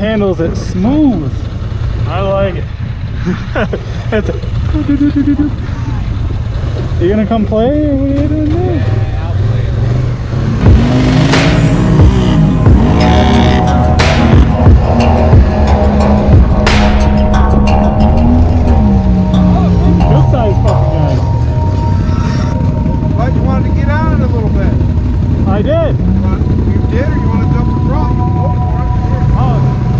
handles it smooth. I like it. It's you gonna come play? Or what are you doing there? Yeah, I'll play it. Good size fucking guy. But you wanted to get on it a little bit. I did. You did, or you want to double front? Go for it. Oh.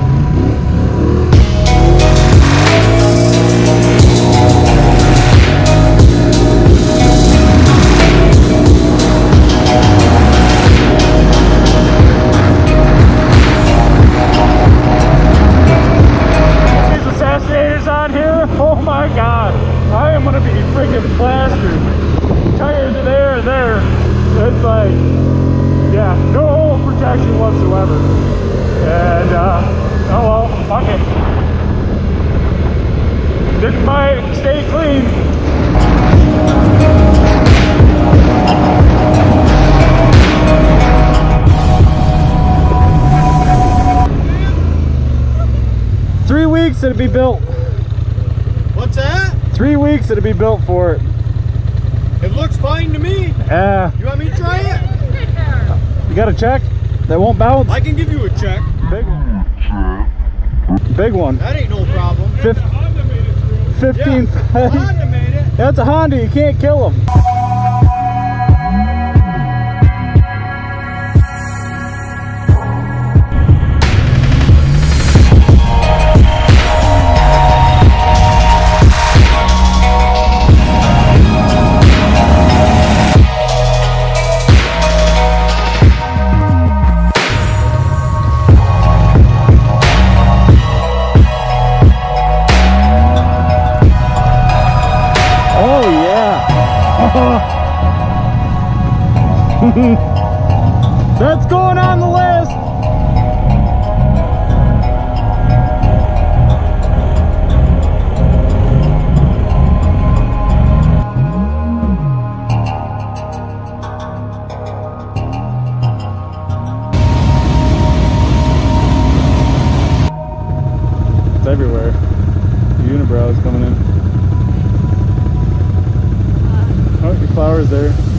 3 weeks it'll be built. What's that? 3 weeks it'll be built for it. It looks fine to me. Yeah. You want me to try it? You got a check that won't bounce? I can give you a check. Big one. Big one. That ain't no problem. 15. Yeah, Honda made it. That's a Honda, you can't kill them. That's going on the list. It's everywhere. The unibrow is coming in. Oh, your flower's there.